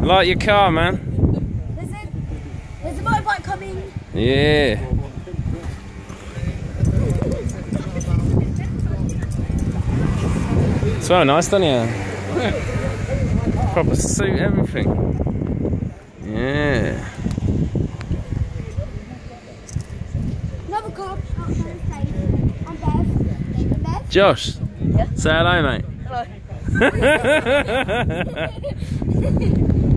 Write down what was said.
Like your car, man. There's a motorbike coming. Yeah. It's very nice, doesn't it? Proper suit, everything. Yeah. Another car outside the station. I'm Bev. Josh. Yeah. Say hello, mate. Hello.